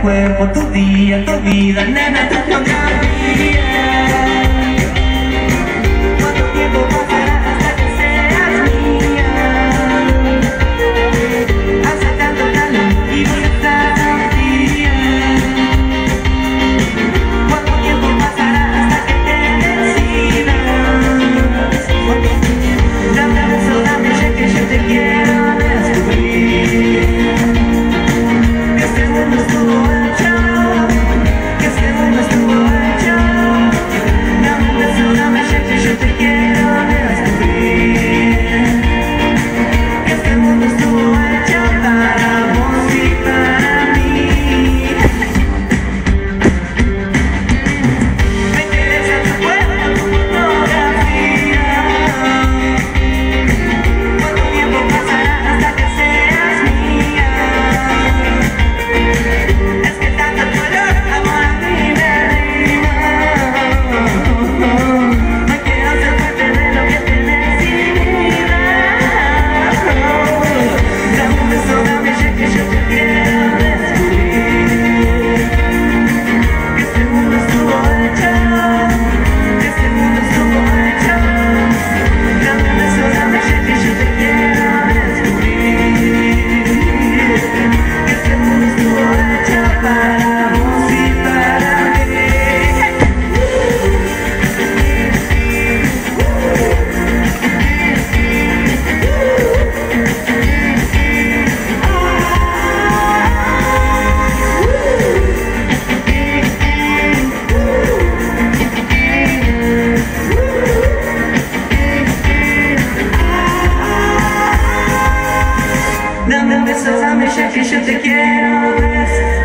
cuerpo, tu día, tu vida, nena, tu geografía. ¿Cuánto tiempo pasará hasta que seas mía? Hace tanto calor y vos estás tan fría. ¿Cuánto tiempo pasará hasta que te decidas? Dame un beso, dame ya que yo te quiero descubrir. Que este mundo estuvo hecho, que este mundo estuvo hecho. Dame un beso, dame ya que yo te quiero descubrir. Que este mundo estuvo hecho para vos y para mí. Me interesa tu cuerpo, tu fotografía. ¿Cuánto tiempo pasará hasta que seas mía? Es que tanto color, amor a mí me rima. No quiero ser parte de lo que tenés sin vida. Dame un beso, dame ya que yo te quiero descubrir. Que este mundo estuvo hecho, que este mundo estuvo hecho. Dame un beso, dame ya que yo te quiero descubrir. Que este mundo estuvo hecho para vos y para mí. Dame un beso, dame ya que yo te quiero besar.